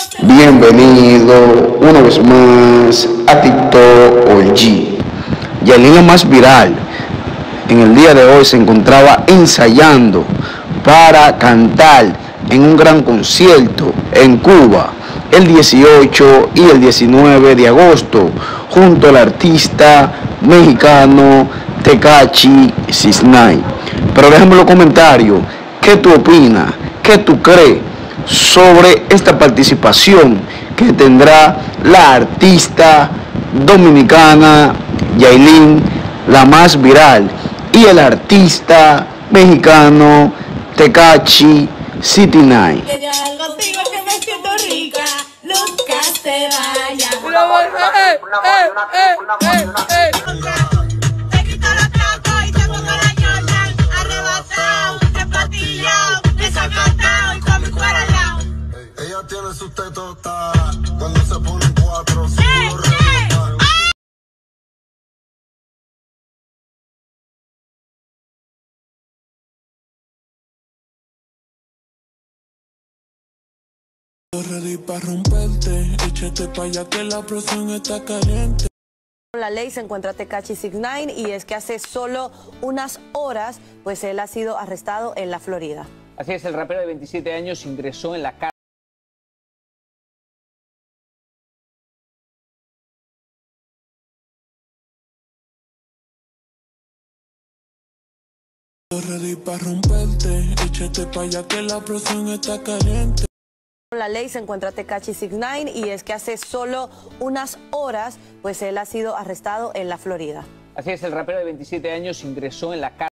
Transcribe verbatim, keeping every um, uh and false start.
Bienvenido una vez más a TikTok O G. Y el niño más viral en el día de hoy se encontraba ensayando para cantar en un gran concierto en Cuba el dieciocho y el diecinueve de agosto junto al artista mexicano Tekashi six nine. Pero déjame los comentarios, ¿qué tú opinas? ¿Qué tú crees sobre esta participación que tendrá la artista dominicana Yailin, la más viral, y el artista mexicano Tekashi six nine? Que yo algo digo que me siento rica, nunca se vaya. Te quito los trapos y te pongo la Jordan, arrebatado, empatillado, desacatado y con mi cuero al lado. Ella tiene sus tetotas cuando se ponen cuatro. Ready para romperte, échate pa' allá que la presión está caliente. La ley se encuentra Tekashi six nine y es que hace solo unas horas pues él ha sido arrestado en la Florida. Así es, el rapero de veintisiete años ingresó en la cárcel. Ready para romperte, échate pa' allá que la presión está caliente. La ley se encuentra Tekashi six nine y es que hace solo unas horas pues él ha sido arrestado en la Florida. Así es, el rapero de veintisiete años ingresó en la cárcel.